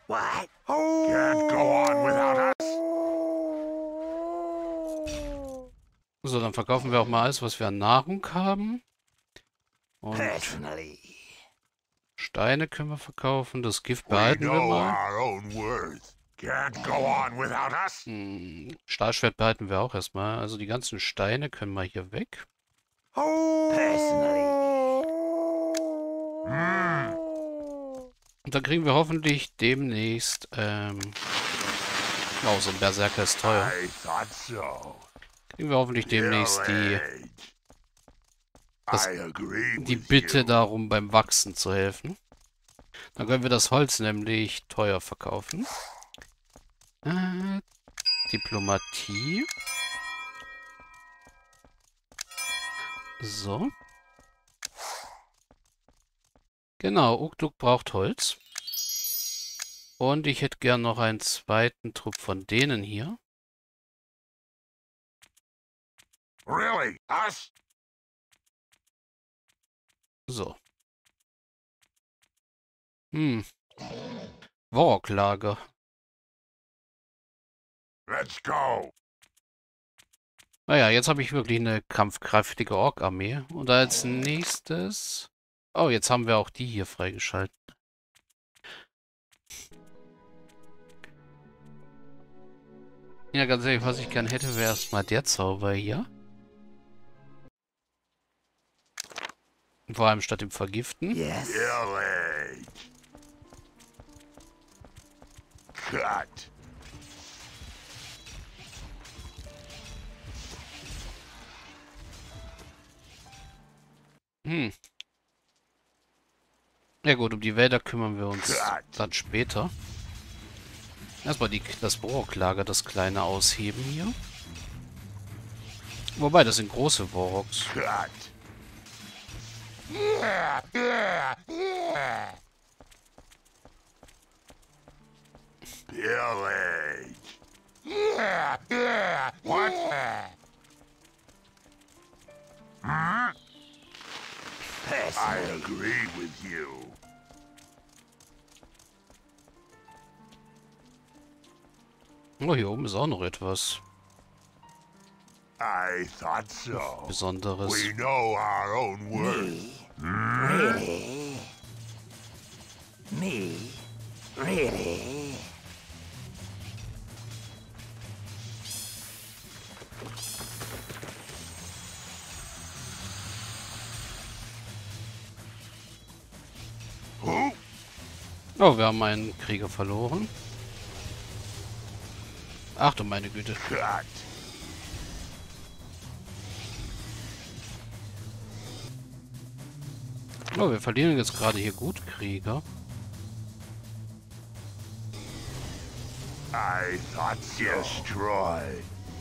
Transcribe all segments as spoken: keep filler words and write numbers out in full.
What? Can't go on without us. So, dann verkaufen wir auch mal alles, was wir an Nahrung haben. Und Personally, Steine können wir verkaufen. Das Gift we behalten wir know mal. our own worth. Can't go on without us. Hm, Stahlschwert behalten wir auch erstmal. Also die ganzen Steine können wir hier weg. Personally. Mm. Und dann kriegen wir hoffentlich demnächst, ähm... Oh, so ein Berserker ist teuer. I thought so. Kriegen wir hoffentlich demnächst die, Village. das, I agree die with Bitte you. darum, beim Wachsen zu helfen. Dann können wir das Holz nämlich teuer verkaufen. Äh, Diplomatie. So. Genau, Uktuk braucht Holz. Und ich hätte gern noch einen zweiten Trupp von denen hier. Really? Us? So. Hm. Warok-Lager. Let's go. Naja, jetzt habe ich wirklich eine kampfkräftige Ork-Armee. Und als nächstes... Oh, jetzt haben wir auch die hier freigeschaltet. Ja, ganz ehrlich, was ich gern hätte, wäre erstmal der Zauber hier. Vor allem statt dem Vergiften. Yes. Village. Cut. Hm. Ja gut, um die Wälder kümmern wir uns dann später. Erstmal die, das Warok-Lager, das kleine ausheben hier. Wobei, das sind große Warocks. Cut. Yeah, yeah, yeah. Village. Yeah, yeah. What? Hmm? I agree with you. Oh, hier oben ist auch noch etwas I thought so. Besonderes. We know our own worth. Really? Me? Really? Who? Oh, wir haben einen Krieger verloren. Ach du meine Güte. Cut. Oh, wir verlieren jetzt gerade hier gut Krieger. I thought so. Destroy.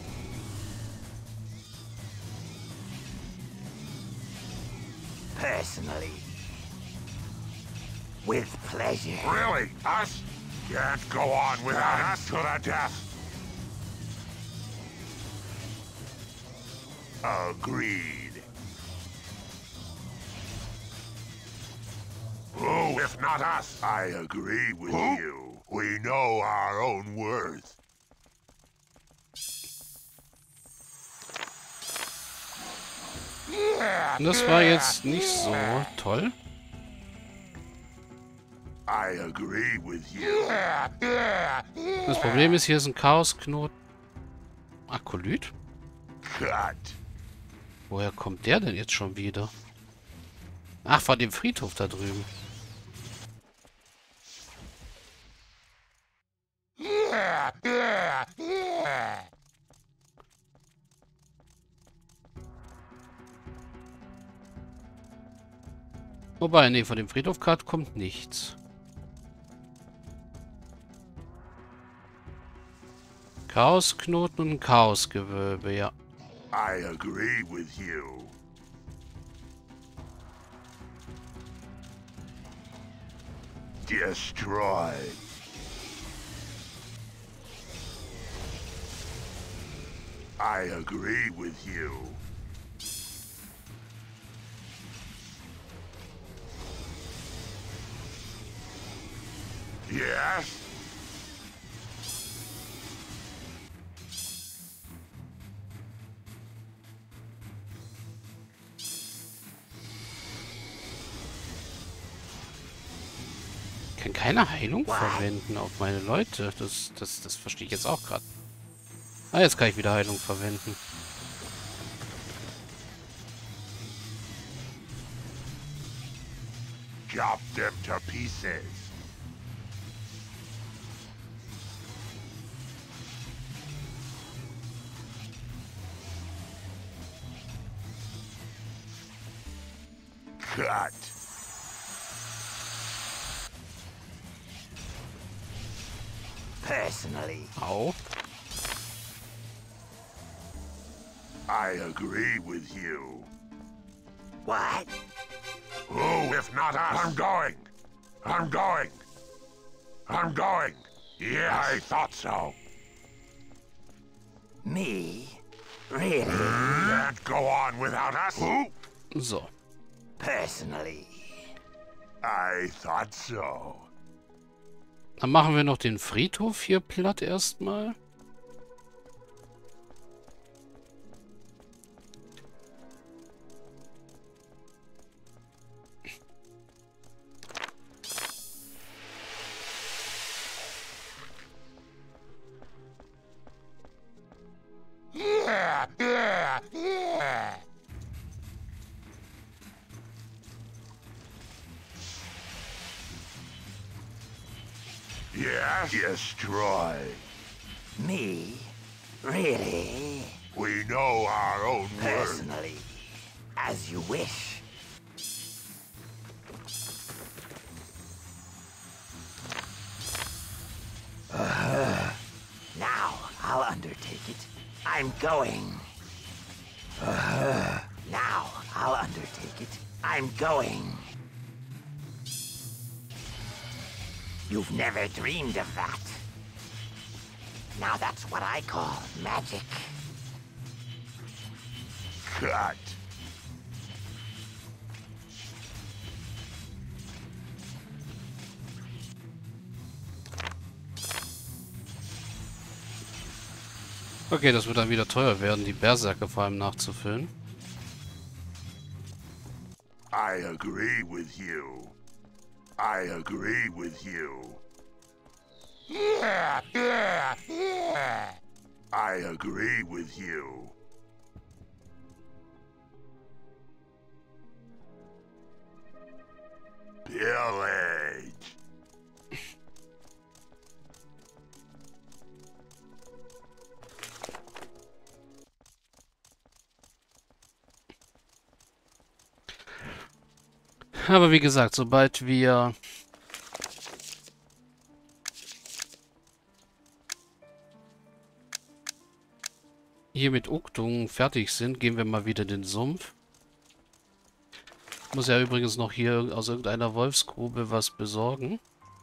Personally. With pleasure. Really? Us? Can't go on without us to the death. Agreed. Who, if not us? I agree with Who? you. We know our own worth. Yeah, Das war yeah, jetzt nicht so yeah. toll. I agree with you. Yeah, yeah, yeah. Das Problem ist, hier ist ein Chaosknoten. Akolyt? Cut. Woher kommt der denn jetzt schon wieder? Ach, von dem Friedhof da drüben. Yeah, yeah, yeah. Wobei, nee, von dem Friedhof gerade kommt nichts. Chaosknoten und ein Chaosgewölbe, ja. I agree with you. Destroy. I agree with you. Yes? Ich kann keine Heilung verwenden auf meine Leute. Das, das, das verstehe ich jetzt auch gerade. Ah, jetzt kann ich wieder Heilung verwenden. Chop them to pieces. Cut. Personally, Au. I agree with you. what? Who, if not us? I'm going. I'm going. I'm going. Yeah, I thought so. Me? Really? Can't go on without us. Who? So. Personally. I thought so. Dann machen wir noch den Friedhof hier platt erstmal. Yeah, yeah, yeah. Yes, destroy. Me? Really? We know our own worth. Personally. As you wish. Uh, now, I'll undertake it. I'm going. Uh, now, I'll undertake it. I'm going. You've never dreamed of that. Now that's what I call magic. Cut. Okay, das wird dann wieder teuer werden, die Berserker vor allem nachzufüllen. I agree with you. I agree with you. Yeah, yeah, yeah. I agree with you. Pillage. Aber wie gesagt, sobald wir hier mit Uktung fertig sind, gehen wir mal wieder den Sumpf. Ich muss ja übrigens noch hier aus irgendeiner Wolfsgrube was besorgen.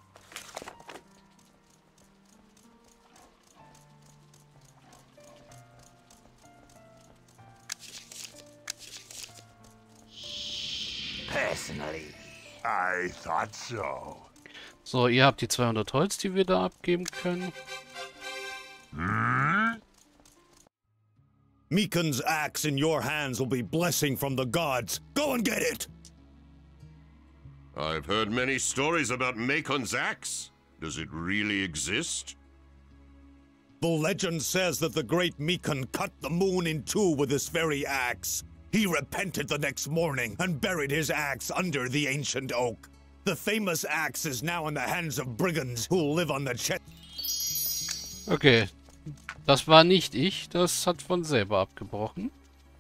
Personally. I thought so. So, ihr habt die zweihundert Holz, die wir da abgeben können. Hmm? Meekon's axe in your hands will be blessing from the gods. Go and get it! I've heard many stories about Meekon's axe. Does it really exist? The legend says that the great Meekon cut the moon in two with this very axe. He repented the next morning and buried his axe under the ancient oak. The famous axe is now in the hands of brigands who live on the chest. Okay, das war nicht ich, das hat von selber abgebrochen.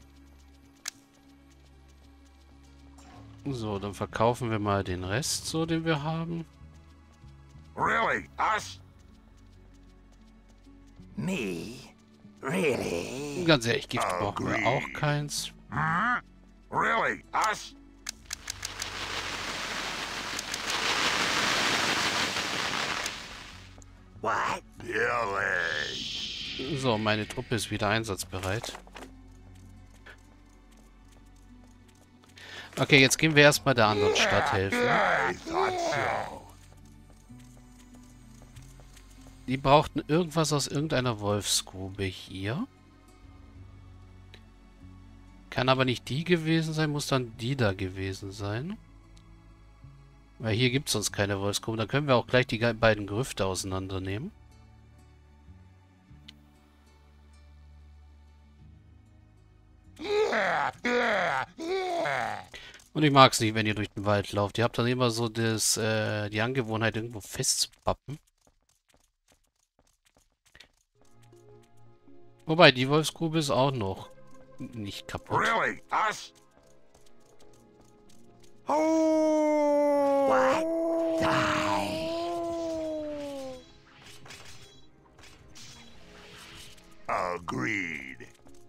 So, dann verkaufen wir mal den Rest, so den wir haben. Really? Us? Me? Really? Ganz ehrlich, Gift brauchen wir auch keins. Hmm? Really? Us? What? Pillage. So, meine Truppe ist wieder einsatzbereit. Okay, jetzt gehen wir erstmal der anderen Stadt helfen. I thought so. Die brauchten irgendwas aus irgendeiner Wolfsgrube hier. Kann aber nicht die gewesen sein, muss dann die da gewesen sein. Weil hier gibt es sonst keine Wolfsgrube. Dann können wir auch gleich die beiden Grüfte auseinandernehmen. Und ich mag es nicht, wenn ihr durch den Wald lauft. Ihr habt dann immer so das, äh, die Angewohnheit, irgendwo festzupappen. Wobei, die Wolfsgrube ist auch noch nicht kaputt. Really? Us? What? Die. Agreed.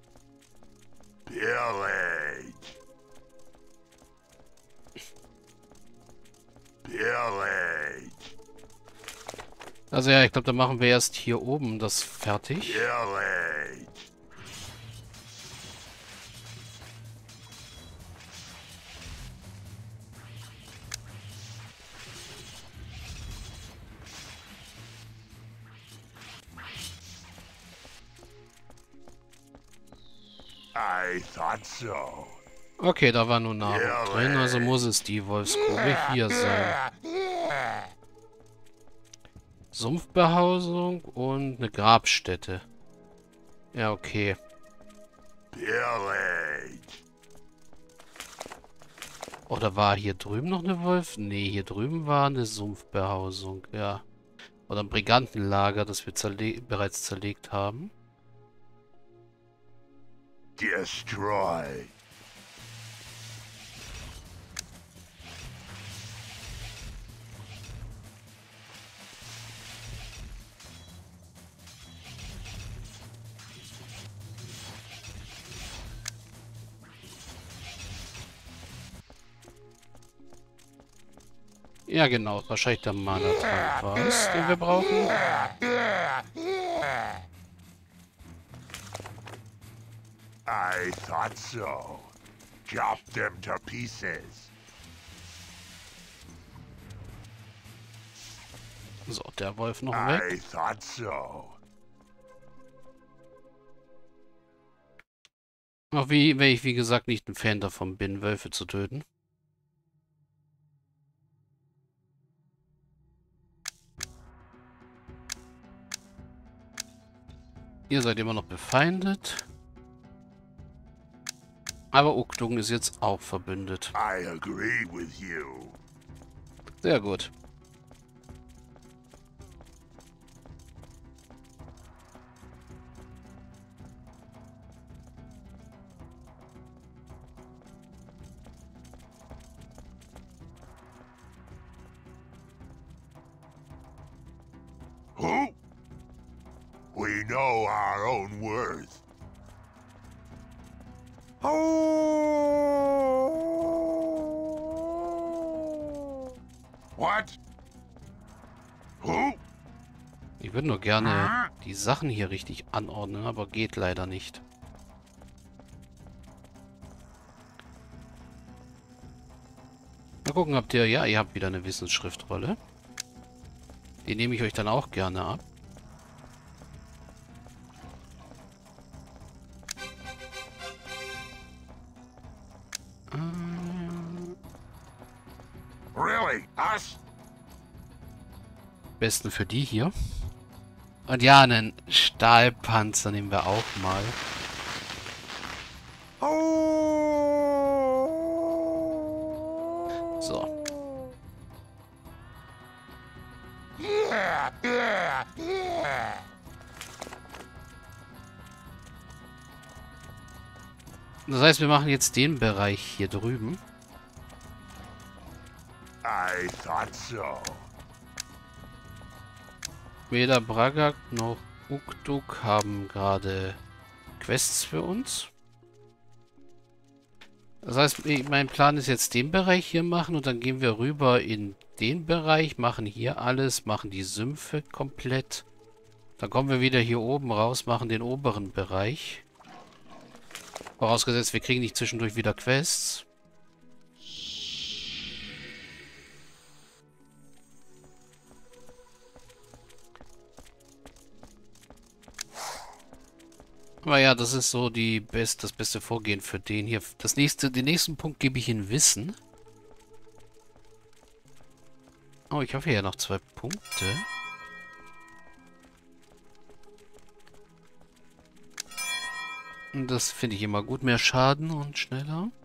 Pillage. Pillage. Also ja, ich glaube, dann machen wir erst hier oben das fertig. Pillage. I thought so. Okay, da war nur Nahrung drin, also muss es die Wolfsgrube hier sein. Sumpfbehausung und eine Grabstätte. Ja, okay. Pillage. Oder war hier drüben noch eine Wolf? Nee, hier drüben war eine Sumpfbehausung, ja. Oder ein Brigantenlager, das wir zerle bereits zerlegt haben. Destroy. Ja, genau. Wahrscheinlich der Mana-Trank war es, den wir brauchen. I thought so. Chop them to pieces. So, der Wolf noch weg. I thought so. Auch wie, wenn ich, wie gesagt, nicht ein Fan davon bin, Wölfe zu töten. Ihr seid immer noch befeindet. Aber Uktung ist jetzt auch verbündet. I agree with you. Sehr gut. Who? We know our own worth. What? Who? Ich würde nur gerne die Sachen hier richtig anordnen, aber geht leider nicht. Mal gucken, habt ihr... Ja, ihr habt wieder eine Wissensschriftrolle. Die nehme ich euch dann auch gerne ab. Really? Us? Besten für die hier. Und ja, einen Stahlpanzer nehmen wir auch mal. So. Yeah, yeah, yeah. Das heißt, wir machen jetzt den Bereich hier drüben. I thought so. Weder Bragak noch Uktuk haben gerade Quests für uns. Das heißt, mein Plan ist jetzt den Bereich hier machen und dann gehen wir rüber in den Bereich, machen hier alles, machen die Sümpfe komplett. Dann kommen wir wieder hier oben raus, machen den oberen Bereich. Vorausgesetzt, wir kriegen nicht zwischendurch wieder Quests. Aber ja, das ist so die best, das beste Vorgehen für den hier. Das nächste, den nächsten Punkt gebe ich in Wissen. Oh, ich habe hier noch zwei Punkte. Und das finde ich immer gut. Mehr Schaden und schneller.